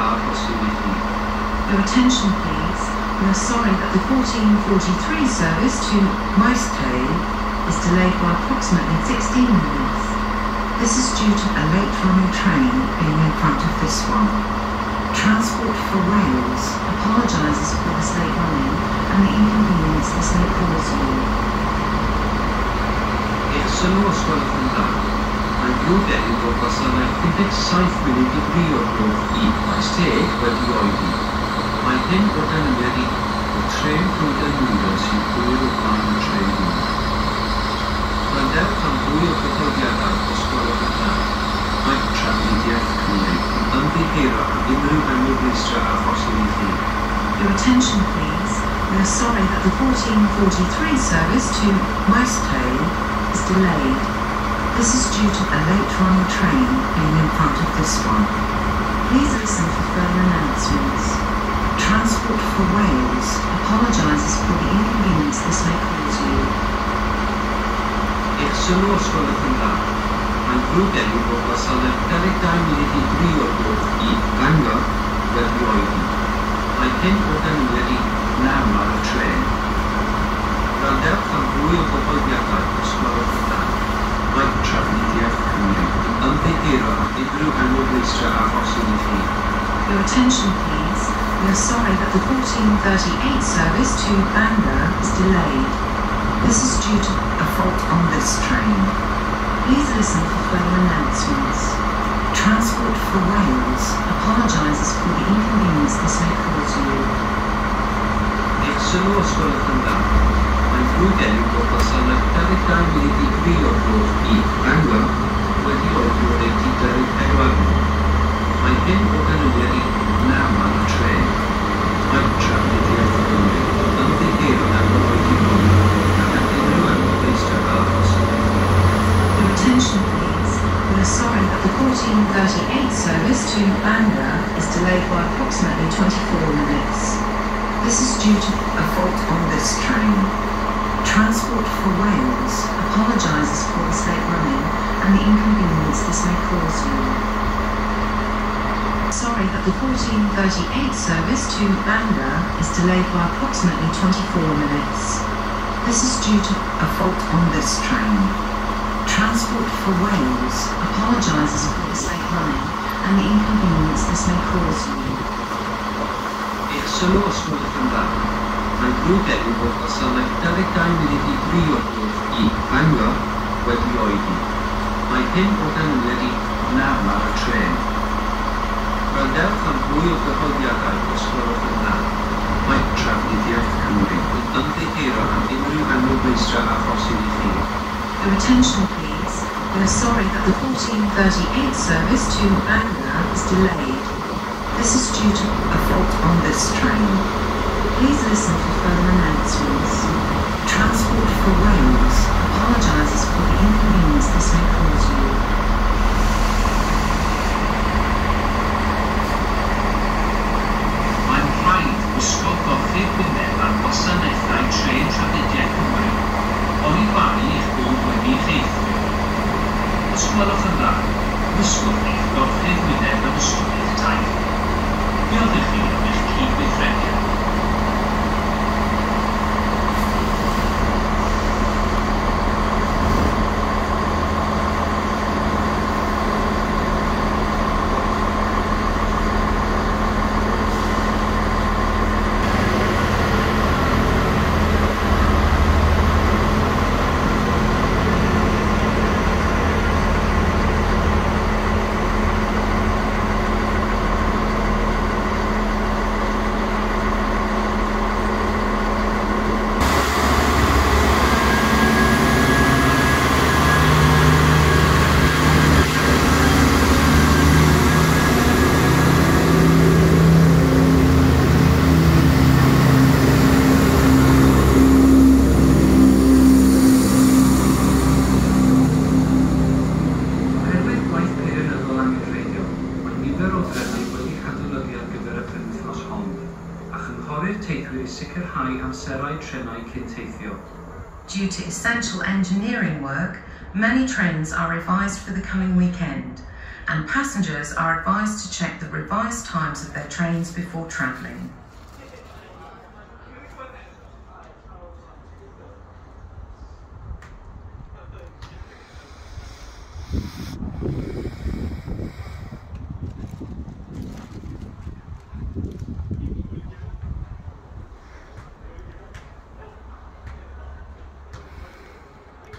arrossodd. Your attention please. We are sorry that the 14:43 service to Maesteg is delayed by approximately 16 minutes. This is due to a late running train being in front of this one. Transport for Wales apologises for this late running and the inconvenience this may cause you. Sylw os gwelwch yn dda, mae'n ddrwg edrych bod gwasanaeth 17 munud i 3 o'r gloch i Maesteg wedi oedi. Mae hyn o ganlyniad o tren Bridgend sy'n hwyr o blaen y tren hwn. Gwrandewch am fwy o gyhoeddiadau os gwelwch yn dda. Mae trafnidiaeth Cymru yn ymddiheuro am unrhyw ymwybleistra arhosol i chi. Your attention please. We are sorry that the 14:43 service to Maesteg is delayed. This is due to a late running train being in front of this one. Please listen for further announcements. Transport for Wales apologises for the inconvenience this may cause you. Sylw os gwelwch yn dda, mae'n ddrwg edrych bod gwasanaeth 22 munud i 3 o'r gloch i Bangor wedi oedi. Mae hyn o ganlyniad nawr ar y tren. Gwrandewch am fwy o gyhoeddiadau os gwelwch yn dda. Mae trafnidiaeth Cymru yn ymddiheuro am unrhyw ymwybleistra arhosol i chi. Your attention please. We are sorry that the 14:38 service to Bangor is delayed. This is due to a fault on this train. Please listen for further announcements. Transport for Wales apologises for the inconvenience this may cause you. Sylw os gwelwch yn dda, mae'n ddrwg edrych bod gwasanaeth 22 munud i 3 o'r gloch i Bangor wedi oedi o 24 munud. Mae hyn o ganlyniad nawr ar y tren. Mae trafnidiaeth Cymru yn ymddiheuro am wedi oedi ac am unrhyw ymwybleistra arhosol. Your attention please. We are sorry that the 14:38 service to Bangor is delayed by approximately 24 minutes. This is due to a fault on this train. Transport for Wales apologises for this late running and the inconvenience this may cause you. Sorry that the 14:38 service to Bangor is delayed by approximately 24 minutes. This is due to a fault on this train. Transport for Wales apologises for this late running and the inconvenience this may cause you. Sylw os gwelwch yn dda, mae'n ddrwg edrych bod gwasanaeth 22 munud i 3 o'r gloch i Bangor wedi oedi. Mae hyn o ganlyniad nawr ar y tren. Gwrandewch am fwy o gyhoeddiadau os gwelwch yn dda. Mae trafnidiaeth Cymru yn ymddiheuro am unrhyw ymwybleistra arhosol i chi. Your attention please. We are sorry that the 14:38 service to Bangor is delayed. This is due to a fault on this train. Please listen for further announcements. Transport for Wales apologises for the inconvenience this may cause you. Mae'n rhaid gwisgo goffydd gwyneb ar gwasanaethau tren trafnidiaeth Cymru, oni bai eich bod wedi effeithio. Os gwelwch yn dda, gwisgwch eich goffydd gwyneb yn ystod eich taith. Diolch i chi am eich cyd-weithredu. Due to essential engineering work, many trains are revised for the coming weekend. and passengers are advised to check the revised times of their trains before travelling.